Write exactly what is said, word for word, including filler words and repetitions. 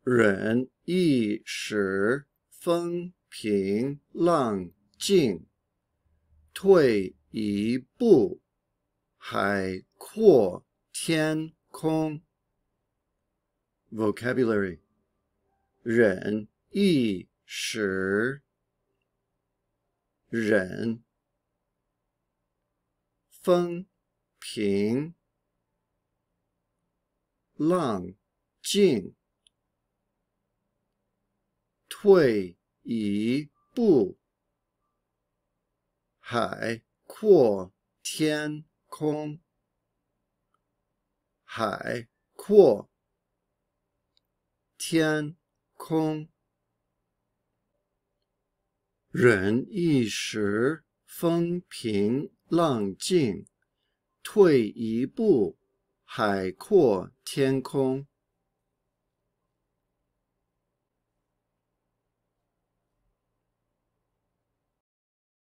忍一时，风平浪静，退一步，海阔天空。Vocabulary: 忍一时，忍，风平浪静，退一步，海阔天空。海阔天空，忍一时，风平浪静，退一步，海阔天空。